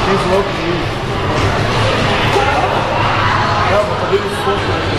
Tem vlog dele. Calma, tá vendo fogo.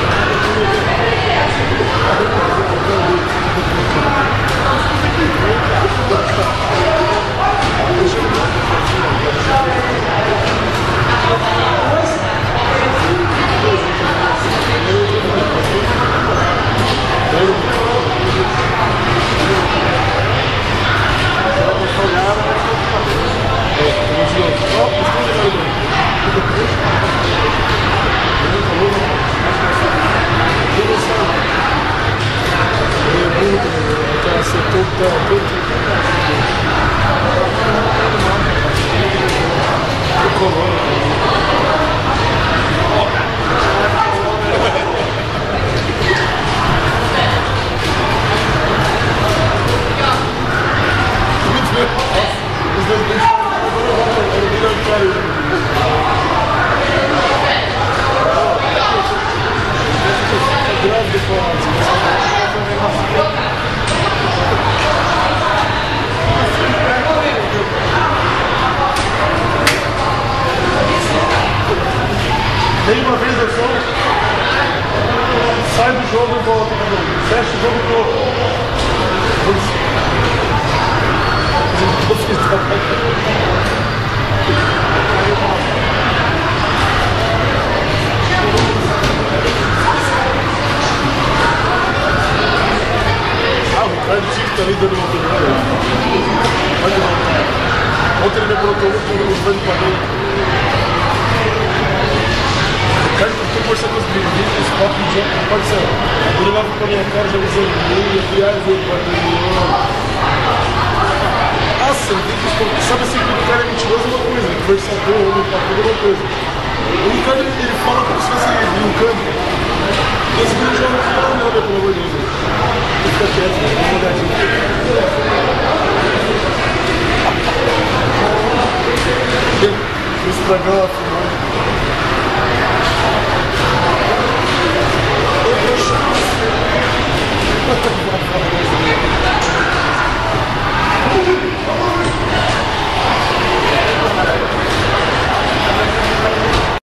Nem uma vez eu só sai do jogo e volta, fecha o jogo todo. Ah, o Ricardo tinha que estar ali dando uma opinião. Pode voltar. Ontem ele me colocou um banho para dentro. Eu estou conversando com os meninos, os copos de jogo, pode ser. Ele leva pra minha cara, já usando meia, viagem, veio para o nossa, sabe assim, que o cara é mentiroso é uma coisa, conversador, homem pra tudo é uma coisa. O Ricardo, ele fala como se fosse brincando. E esse vídeo já não fala nada, pelo amor de Deus. Fica quieto, dá uma olhadinha. Estragou a